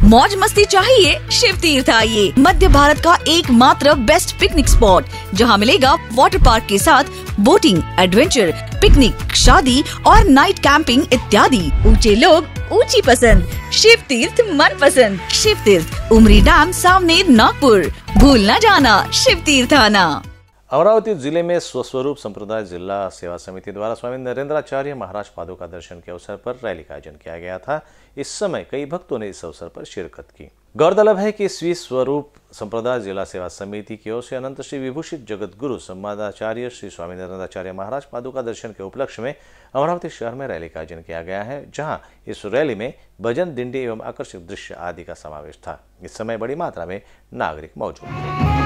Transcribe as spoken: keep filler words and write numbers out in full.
मौज मस्ती चाहिए? शिव तीर्थ आइए। मध्य भारत का एकमात्र बेस्ट पिकनिक स्पॉट, जहां मिलेगा वाटर पार्क के साथ बोटिंग, एडवेंचर, पिकनिक, शादी और नाइट कैंपिंग इत्यादि। ऊंचे लोग, ऊंची पसंद, शिव तीर्थ मन पसंद। शिव तीर्थ, उमरी डैम सामने, नागपुर। भूल न जाना, शिव तीर्थ आना। अमरावती जिले में स्वस्वरूप संप्रदाय जिला सेवा समिति द्वारा स्वामी नरेंद्राचार्य महाराज पादुका दर्शन के अवसर पर रैली का आयोजन किया गया था। इस समय कई भक्तों ने इस अवसर पर शिरकत की। गौरतलब है कि श्री स्वरूप संप्रदाय जिला सेवा समिति की ओर से अनंत श्री विभूषित जगत गुरु सम्मादाचार्य श्री स्वामी नरेंद्राचार्य महाराज पादुका दर्शन के उपलक्ष्य में अमरावती शहर में रैली का आयोजन किया गया है, जहां इस रैली में भजन, दिंडी एवं आकर्षक दृश्य आदि का समावेश था। इस समय बड़ी मात्रा में नागरिक मौजूद थे।